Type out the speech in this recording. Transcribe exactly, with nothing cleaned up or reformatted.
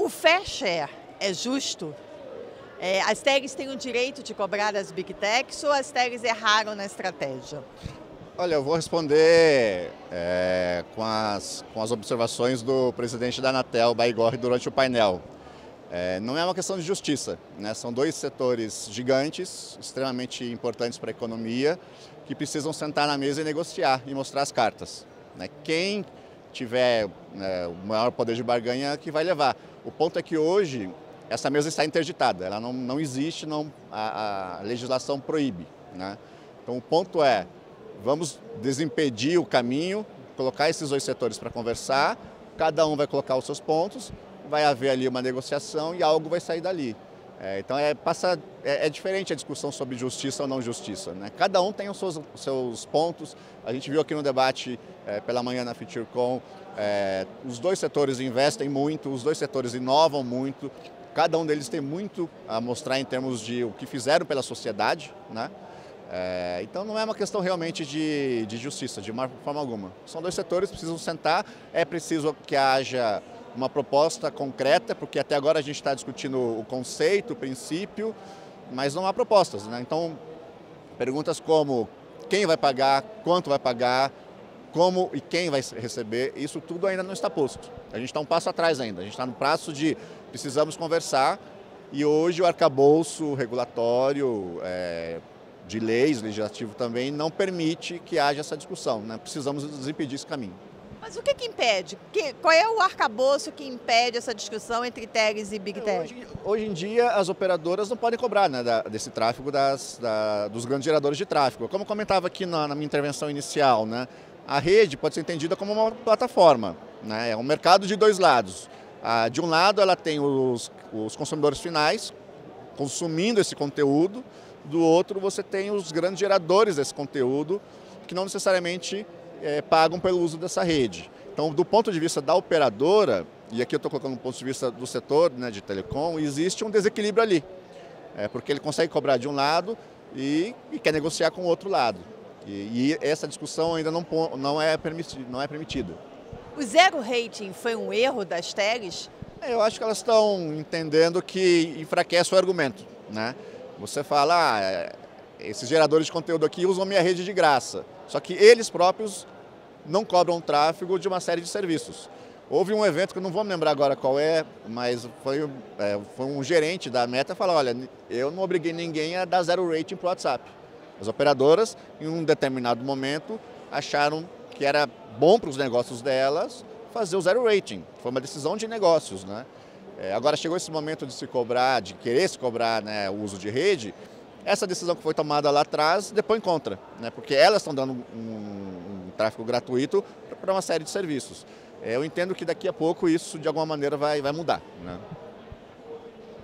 O fair share é justo? É, as tags têm o direito de cobrar das Big Techs ou as tags erraram na estratégia? Olha, eu vou responder é, com, as, com as observações do presidente da Anatel, Baigorre, durante o painel. É, não é uma questão de justiça, né? São dois setores gigantes, extremamente importantes para a economia, que precisam sentar na mesa e negociar e mostrar as cartas, né? Quem tiver né, o maior poder de barganha é que vai levar. O ponto é que hoje essa mesa está interditada, ela não, não existe, não, a, a legislação proíbe, né? Então o ponto é, vamos desimpedir o caminho, colocar esses dois setores para conversar, cada um vai colocar os seus pontos, vai haver ali uma negociação e algo vai sair dali. É, então é, passa, é, é diferente a discussão sobre justiça ou não justiça, né? Cada um tem os seus, os seus pontos. A gente viu aqui no debate é, pela manhã na FutureCon, é, os dois setores investem muito, os dois setores inovam muito, cada um deles tem muito a mostrar em termos de o que fizeram pela sociedade, né? É, então não é uma questão realmente de, de justiça, de uma forma alguma. São dois setores que precisam sentar, é preciso que haja uma proposta concreta, porque até agora a gente está discutindo o conceito, o princípio, mas não há propostas, né? Então, perguntas como quem vai pagar, quanto vai pagar, como e quem vai receber, isso tudo ainda não está posto. A gente está um passo atrás ainda, a gente está no prazo de precisamos conversar e hoje o arcabouço regulatório, é, de leis, legislativo também, não permite que haja essa discussão, né? Precisamos desimpedir esse caminho. Mas o que, que impede? Que, qual é o arcabouço que impede essa discussão entre tags e Big Tech? Hoje, hoje em dia, as operadoras não podem cobrar, né, da, desse tráfego das, da, dos grandes geradores de tráfego. Como eu comentava aqui na, na minha intervenção inicial, né, a rede pode ser entendida como uma plataforma, né, é um mercado de dois lados. Ah, de um lado, ela tem os, os consumidores finais consumindo esse conteúdo, do outro, você tem os grandes geradores desse conteúdo que não necessariamente É, pagam pelo uso dessa rede. Então, do ponto de vista da operadora, e aqui eu estou colocando um ponto de vista do setor, né, de telecom, existe um desequilíbrio ali, é, porque ele consegue cobrar de um lado e, e quer negociar com o outro lado. E, e essa discussão ainda não, não, é permiti, não é permitida. O zero rating foi um erro das tags? É, eu acho que elas estão entendendo que enfraquece o argumento, né? Você fala, ah, esses geradores de conteúdo aqui usam minha rede de graça. Só que eles próprios não cobram tráfego de uma série de serviços. Houve um evento que eu não vou me lembrar agora qual é, mas foi, é, foi um gerente da Meta que falou, olha, eu não obriguei ninguém a dar zero rating para o WhatsApp. As operadoras, em um determinado momento, acharam que era bom para os negócios delas fazer o zero rating. Foi uma decisão de negócios, né? É, agora chegou esse momento de se cobrar, de querer se cobrar, né, o uso de rede. Essa decisão que foi tomada lá atrás, depois contra, né? Porque elas estão dando um, um tráfego gratuito para uma série de serviços. Eu entendo que daqui a pouco isso, de alguma maneira, vai, vai mudar, né?